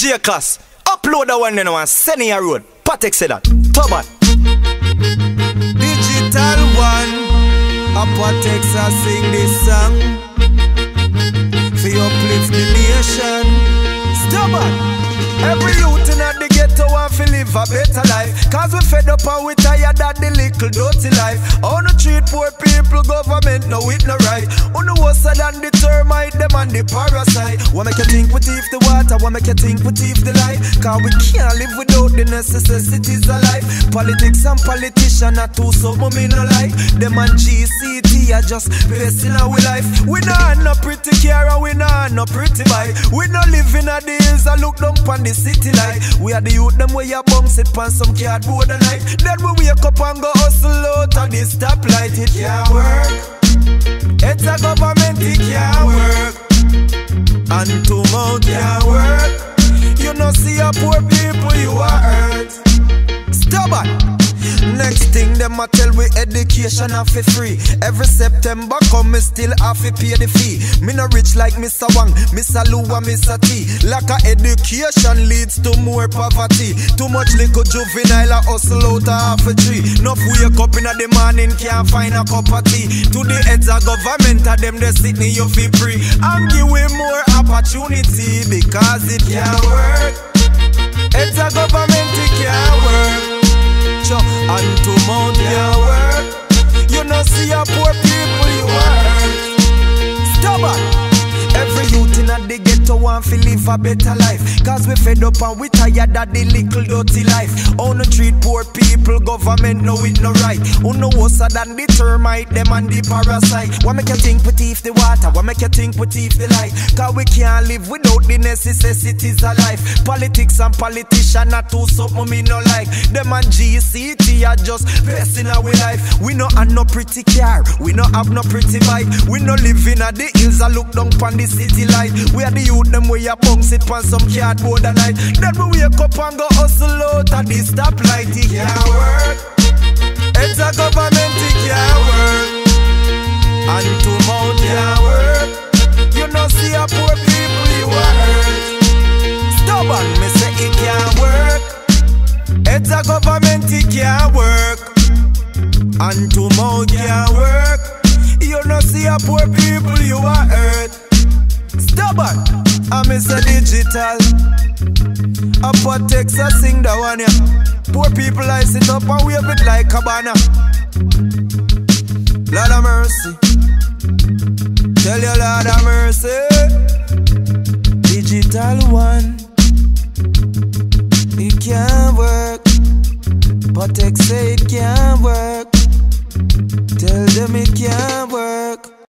DJ Cass, upload the one you know and send in a road. Patek say that. Tobat. Digital one. Patek sing this song. For uplift the nation. Stubborn. Every youth in the ghetto want to live a better life. Cause we fed up and we tired of the little dirty life. On the treat poor people, government no it no right. On the worse than the termite, them and the parasite. What make you think we thief the water, what make you think we thief the life? Cause we can't live without the necessities of life. Politics and politicians are too something me no like. Them and GCT are just facing our life. We not no pretty car and we not no pretty bike. We no live in a the hills and look down on the city light. We are the youth them where you bum sit pan some cardboard a night. Then we wake up and go hustle out of the stoplight. It can't work. It's a government, it can't work. And to mount can't work. You know see a poor people you are hurt. Stubborn. Next thing them a tell we education have for free. Every September come me still have to pay the fee. Me no rich like Mr. Wang, Mr. Lou and Mr. T. Lack of education leads to more poverty. Too much little juvenile a hustle out of half a tree. Enough wake up in the morning can't find a cup of tea. To the heads of government of them they sit in you feel free. And give we more opportunity because it can't work. It's a government it can't work. And to mount your work. You know see a poor people you are. Stubborn. Every youth in the ghetto want to live a better life. Cause we fed up and we tired of the little dirty life. On the treat poor people, government know it no right. Who know worse than the termite, them and the parasite. What make you think we thief the water? What make you think we thief the light? Cause we can't live without the necessities of life. Politics and politicians are too something me no like. Them and GCT are just passing our life. We no have no pretty car, we no have no pretty bike. We no live in the hills and look down on the city light. We are the youth them where you bounce it on some cardboard a night. Then we wake up and go hustle out of the stoplight. It can't work. It's a government, it can't work. And to mount can't work. You know see a poor people you are hurt. Stubborn, me say it can't work. It's a government, it can't work. And to mount can't work. You know see a poor people you are hurt. Stubborn, I'm Mr. Digital. A Patek sing the one, yeah. Poor people I sit up and wave it like a banner. Lord of mercy. Tell you Lord of mercy. Digital one. It can't work. Patek say it can't work. Tell them it can't